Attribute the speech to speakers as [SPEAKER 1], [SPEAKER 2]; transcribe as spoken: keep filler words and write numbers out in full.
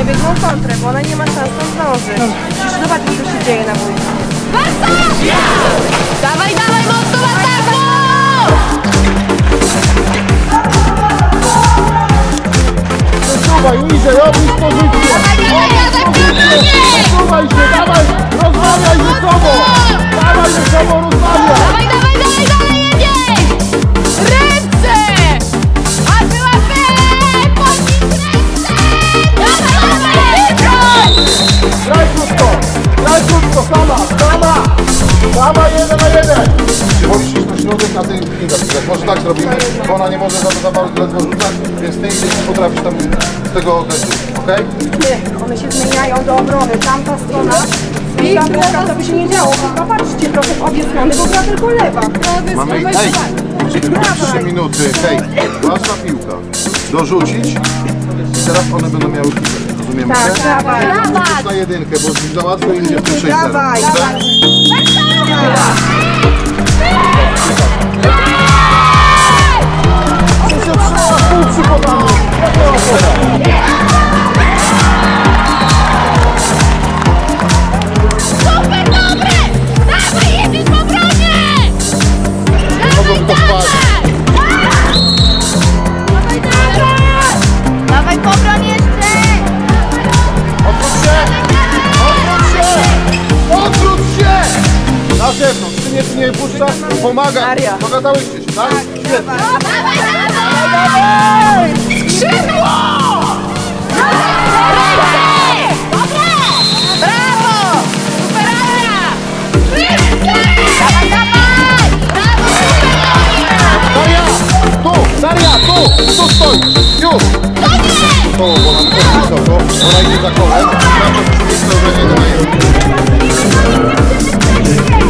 [SPEAKER 1] one biegną kontrę, bo ona nie ma szans tam zdążyć. Musisz zobaczyć, co się dzieje na boisku.
[SPEAKER 2] Marta! Dawaj, dawaj, mocno Marta!
[SPEAKER 3] Przesuwaj, niżej, obróć pozycję! Przesuwaj się, dawaj, rozmawiaj ze sobą! Dawaj ze sobą, rozmawiaj!
[SPEAKER 2] Dawaj, dawaj, dawaj, dawaj, jedziej! Ręce! A była pele! Podnieś ręce! Dawaj, dawaj!
[SPEAKER 3] Graj krótko! Graj krótko, sama, sama! Sama, jeden na jeden! Wolisz iść na środek, na tym nie zapisać. Może tak zrobimy, bo ona nie może za, za bardzo ledwo rzucać, więc ty nie potrafisz tam z tego okresu, okej?
[SPEAKER 1] Nie, one się zmieniają do obrony. Tamta strona i ta druga, to by się nie działo. Popatrzcie trochę w obie strony, bo gra tylko lewa.
[SPEAKER 3] Mamy, ej, trzy minuty, hej, łatwa piłka, dorzucić i teraz one będą miały piłkę, rozumiemy
[SPEAKER 1] Tak,
[SPEAKER 3] się?
[SPEAKER 1] dawaj.
[SPEAKER 3] Rzucić na jedynkę, bo za łatwo im idzie w tym sześć zero.
[SPEAKER 1] Dawaj.
[SPEAKER 3] Ale się trzeba pół przypodamy, jak to opowiada?
[SPEAKER 2] Super dobre! Dawaj, jedziesz w obronie! Dawaj, dawaj! Dawaj, dawaj! Dawaj po obronie jeszcze!
[SPEAKER 3] Odwróć się! Odwróć się! Odwróć się! Na zewnątrz, ty nie, nie puszczasz, pomaga. Dogadałyście się, tak? Świetnie.
[SPEAKER 2] Dawaj, dawaj! Skrzydło! Ręce! Dobre! Brawo! Super Aria! Dawaj, dawaj! Brawo!
[SPEAKER 3] Daria! Tu! Daria! Tu! Tu stoi! Już!
[SPEAKER 2] Koniec!
[SPEAKER 3] To, bo nam to wysoko, ona idzie za kołem. Tam to jest miejsce, że nie daje.